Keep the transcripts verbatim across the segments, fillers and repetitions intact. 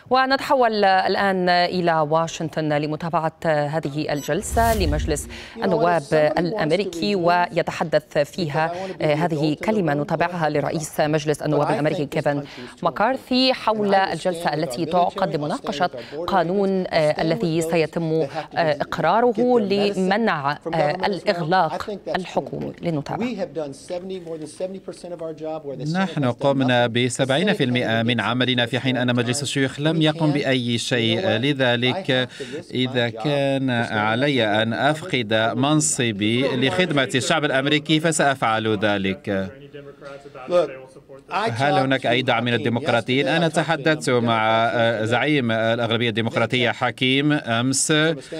ونتحول الآن إلى واشنطن لمتابعة هذه الجلسة لمجلس النواب الأمريكي، ويتحدث فيها هذه كلمة نتابعها لرئيس مجلس النواب الأمريكي كيفن مكارثي حول الجلسة التي تعقد لمناقشة قانون الذي سيتم إقراره لمنع الإغلاق الحكومي. لنتابع. نحن قمنا بسبعين بالمئة من عملنا في حين أن مجلس الشيوخ لم يقم بأي شيء. لذلك إذا كان علي أن أفقد منصبي لخدمة الشعب الأمريكي فسأفعل ذلك. هل هناك أي دعم من الديمقراطيين؟ أنا تحدثت مع زعيم الأغلبية الديمقراطية حكيم أمس،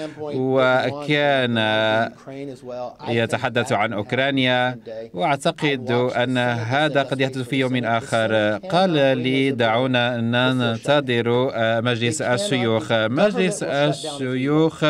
وكان يتحدث عن أوكرانيا، وأعتقد أن هذا قد يحدث في يوم آخر. قال لي دعونا ننتظر مجلس الشيوخ. مجلس الشيوخ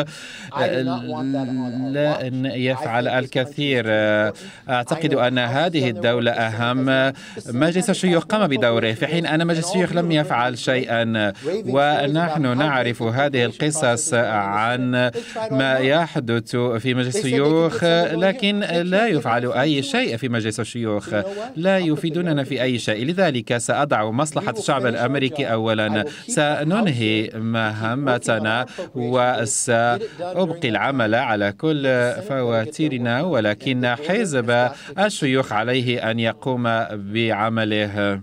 لن يفعل الكثير. أعتقد أن هذه الدولة أهم. مجلس الشيوخ قام بدوره في حين أن مجلس الشيوخ لم يفعل شيئا، ونحن نعرف هذه القصص عن ما يحدث في مجلس الشيوخ، لكن لا يفعل أي شيء في مجلس الشيوخ، لا يفيدوننا في أي شيء. لذلك سأضع مصلحة الشعب الأمريكي أولا، سننهي مهمتنا وسأبقي العمل على كل فواتيرنا، ولكن حزب الشيوخ عليه أن يقوم بعمله.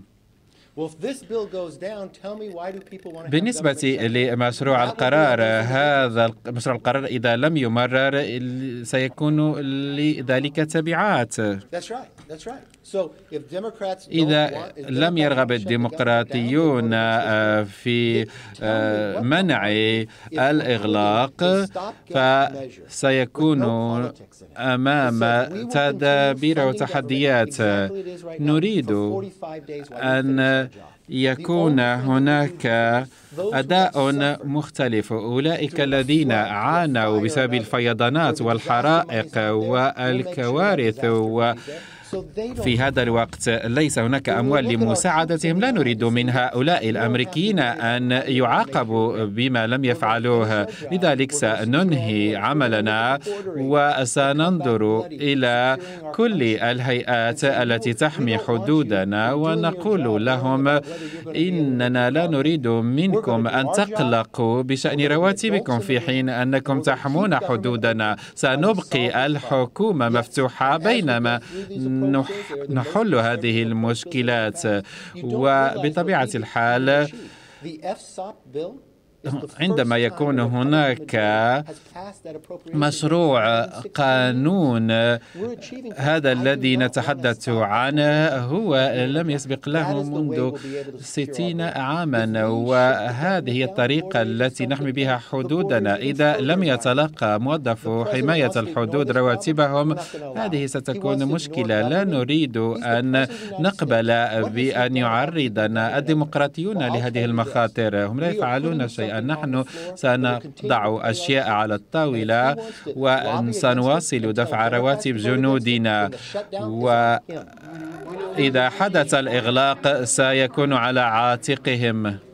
بالنسبة لمشروع القرار، هذا مشروع القرار إذا لم يمرر سيكون لذلك تبعات. إذا لم يرغب الديمقراطيون في منع الإغلاق فسيكون أمام تدابير وتحديات. نريد أن يكون هناك أداء مختلف. أولئك الذين عانوا بسبب الفيضانات والحرائق والكوارث و في هذا الوقت ليس هناك أموال لمساعدتهم، لا نريد من هؤلاء الأمريكيين أن يعاقبوا بما لم يفعلوه. لذلك سننهي عملنا وسننظر إلى كل الهيئات التي تحمي حدودنا ونقول لهم إننا لا نريد منكم أن تقلقوا بشأن رواتبكم في حين أنكم تحمون حدودنا. سنبقي الحكومة مفتوحة بينما نحل هذه المشكلات. وبطبيعة الحال عندما يكون هناك مشروع قانون، هذا الذي نتحدث عنه هو لم يسبق له منذ ستين عاما، وهذه هي الطريقة التي نحمي بها حدودنا. إذا لم يتلقى موظف حماية الحدود رواتبهم هذه ستكون مشكلة. لا نريد أن نقبل بأن يعرضنا الديمقراطيون لهذه المخاطر. هم لا يفعلون شيئا. نحن سنضع أشياء على الطاولة وسنواصل دفع رواتب جنودنا، وإذا حدث الإغلاق سيكون على عاتقهم.